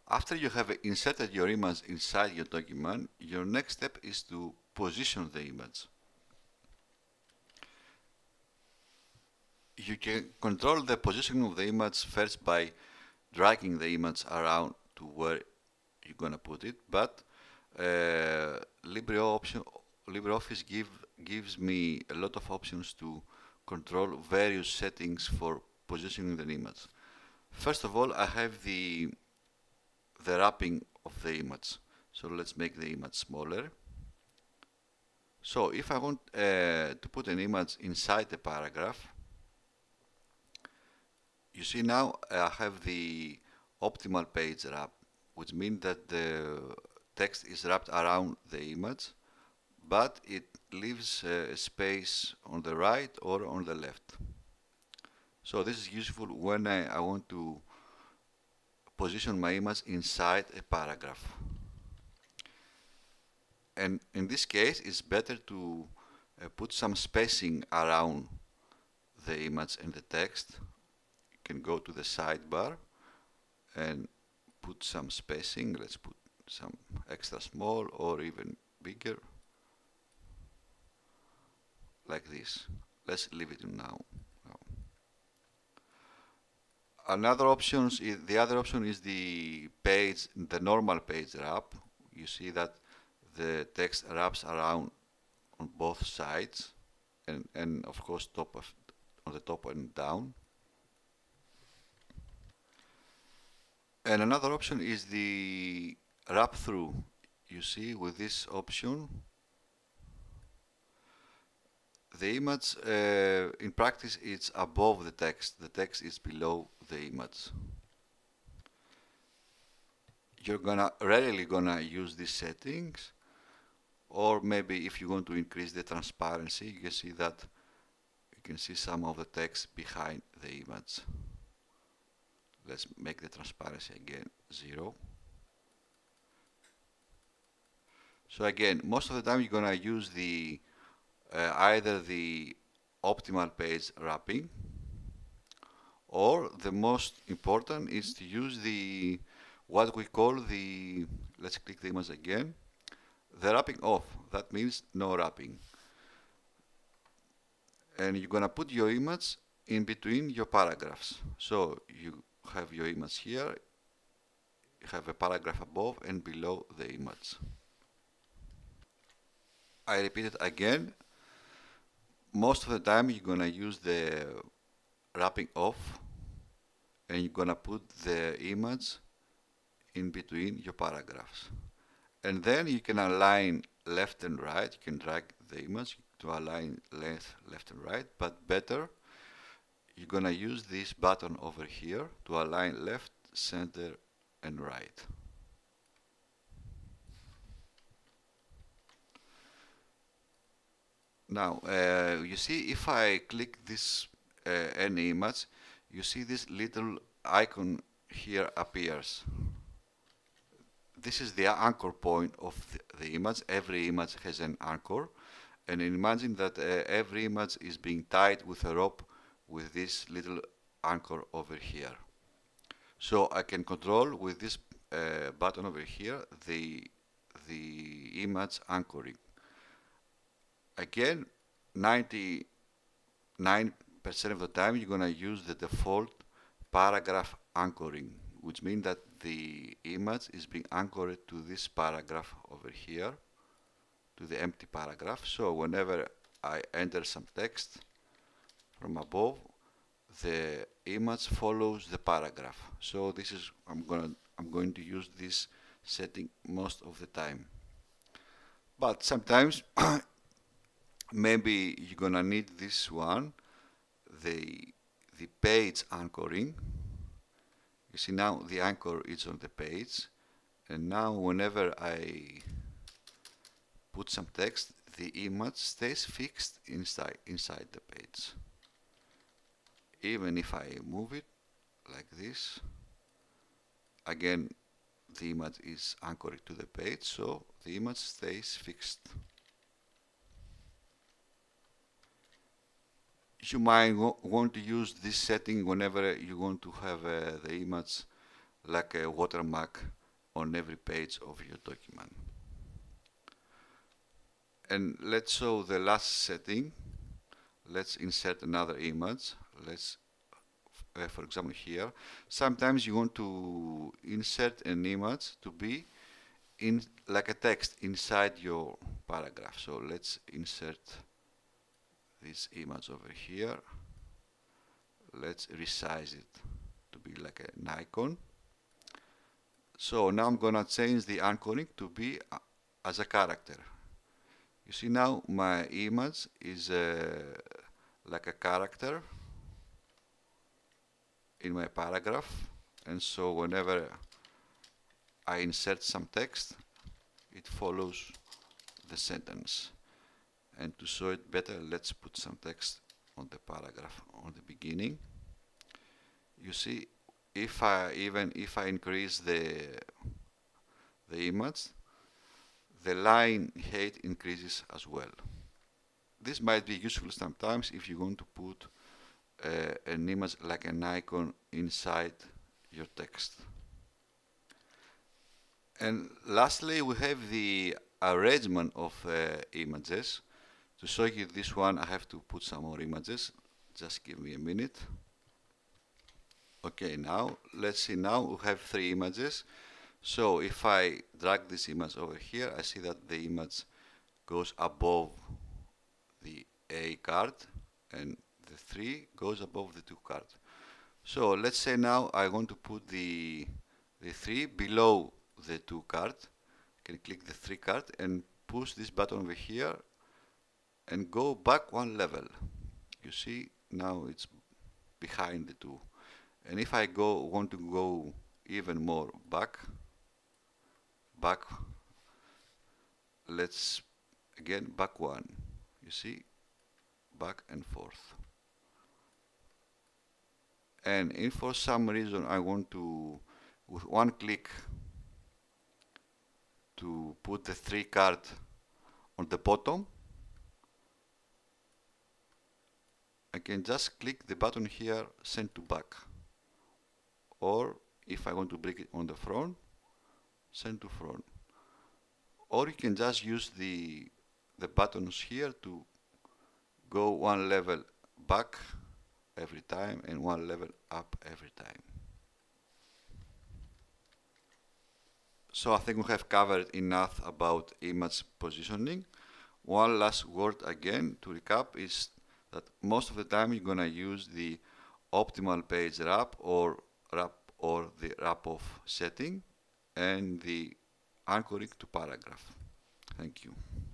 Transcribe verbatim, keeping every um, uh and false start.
After you have inserted your image inside your document, your next step is to position the image. You can control the positioning of the image first by dragging the image around to where you're going to put it, but uh, LibreOption, LibreOffice give, gives me a lot of options to control various settings for positioning the image. First of all, I have the, the wrapping of the image. So let's make the image smaller. So if I want uh, to put an image inside the paragraph, you see now I have the optimal page wrap, which means that the text is wrapped around the image, but it leaves a space on the right or on the left. So this is useful when I, I want to position my image inside a paragraph. And in this case, it's better to uh, put some spacing around the image and the text. You can go to the sidebar and put some spacing. Let's put some extra small or even bigger, like this. Let's leave it now. Another option is the other option is the page, the normal page wrap. You see that the text wraps around on both sides, and and of course top of on the top and down. And another option is the wrap through. You see, with this option, the image, uh, in practice, it's above the text. The text is below the image. You're gonna rarely gonna use these settings, or maybe if you want to increase the transparency, you can see that you can see some of the text behind the image. Let's make the transparency again zero. So again, most of the time you're gonna use the Uh, either the optimal page wrapping, or the most important is to use the what we call the, let's click the image again, the wrapping off. That means no wrapping. And you're gonna put your image in between your paragraphs. So you have your image here, you have a paragraph above and below the image. I repeat it again. Most of the time you're gonna use the wrapping off, and you're gonna put the image in between your paragraphs, and then you can align left and right. You can drag the image to align left, left and right, but better you're gonna use this button over here to align left, center and right. Now, uh, you see, if I click this uh, any image, you see this little icon here appears. This is the anchor point of the, the image. Every image has an anchor, and imagine that uh, every image is being tied with a rope with this little anchor over here. So I can control with this uh, button over here the the image anchoring. Again, ninety-nine percent of the time you're going to use the default paragraph anchoring, which means that the image is being anchored to this paragraph over here, to the empty paragraph. So whenever I enter some text from above, the image follows the paragraph. So this is I'm going I'm going to use this setting most of the time. But sometimes maybe you're gonna need this one, the the page anchoring. You see now the anchor is on the page, and now whenever I put some text, the image stays fixed inside inside the page. Even if I move it like this, again the image is anchored to the page, so the image stays fixed. You might want to use this setting whenever you want to have uh, the image like a watermark on every page of your document. And let's show the last setting. Let's insert another image. Let's, uh, for example, here. Sometimes you want to insert an image to be in like a text inside your paragraph. So let's insert this image over here. Let's resize it to be like an icon. So now I'm gonna change the anchoring to be uh, as a character. You see now my image is uh, like a character in my paragraph, and so whenever I insert some text, it follows the sentence. And to show it better, let's put some text on the paragraph on the beginning. You see, if I even if I increase the the image, the line height increases as well. This might be useful sometimes if you want to put uh, an image like an icon inside your text. And lastly, we have the arrangement of uh, images. To show you this one, I have to put some more images. Just give me a minute. Okay, now let's see. Now we have three images. So if I drag this image over here, I see that the image goes above the A card and the three goes above the two card. So let's say now I want to put the the three below the two card. I can click the three card and push this button over here and go back one level. You see now it's behind the two. And if I go want to go even more back, back, let's again back one. You see, back and forth. And if for some reason I want to, with one click, to put the three card on the bottom, I can just click the button here, send to back. Or if I want to bring it on the front, send to front. Or you can just use the the buttons here to go one level back every time and one level up every time. So I think we have covered enough about image positioning. One last word again to recap is that most of the time you're gonna use the optimal page wrap or wrap or the wrap off setting and the anchoring to paragraph. Thank you.